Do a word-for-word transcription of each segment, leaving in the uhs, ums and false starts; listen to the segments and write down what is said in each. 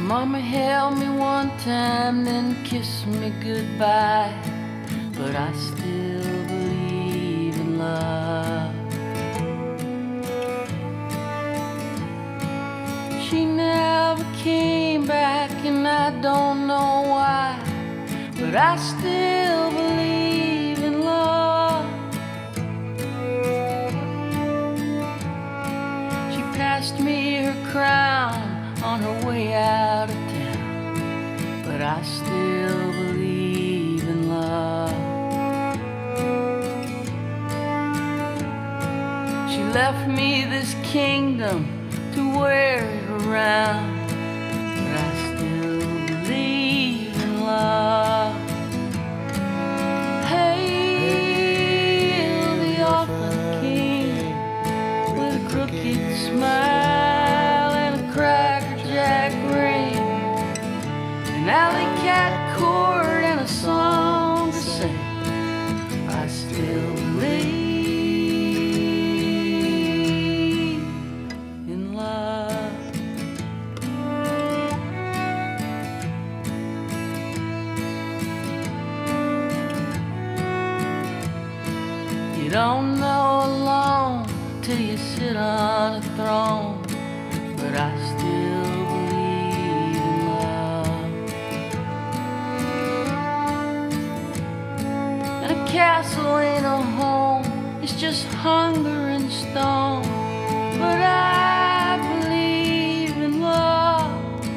Mama held me one time, then kissed me goodbye, but I still believe in love. She never came back and I don't know why, but I still believe in love. She passed me her crown on her way out of town, but I still believe in love. She left me this kingdom to wear it around, but I still believe in love. Hail the orphan king with a crooked smile and a cracker-jack ring, an alley cat chord and a song to sing. I still believe in love. You don't know alone till you sit on a throne, but I still believe in love. And a castle ain't a home, it's just hunger and stone, but I believe in love.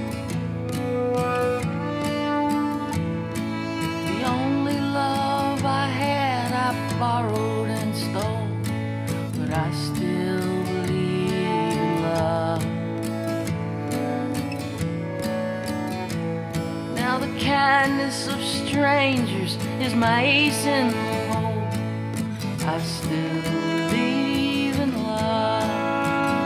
The only love I had I borrowed and stole, but I still believe in love. Now the kindness of strangers is my ace in the hole. I still believe in love.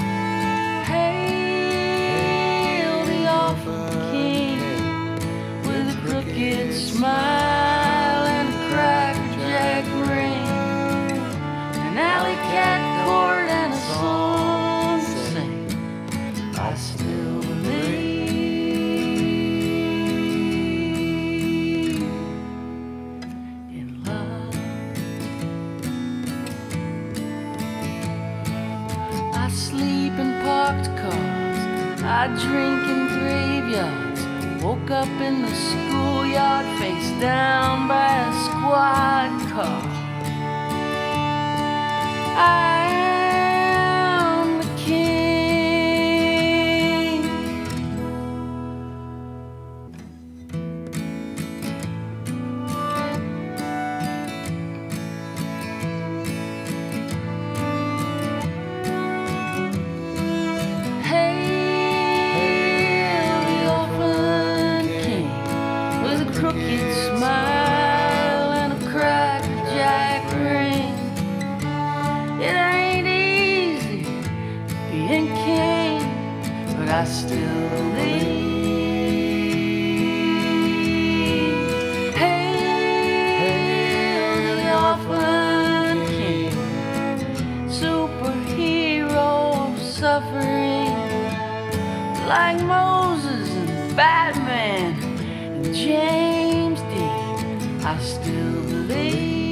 Hail the orphan king with a crooked smile and a cracker-jack ring, an alley cat chord and a song to sing. I still believe in love. I sleep in parked cars, I drink in graveyards, woke up in the schoolyard face down by a squad car. I am the king. Hail the orphan king with a crooked smile and a cracker-jack ring. It ain't easy being king, but I still believe. Hail the orphan king, superhero of suffering, like Moses and Batman and James Dean. I still believe.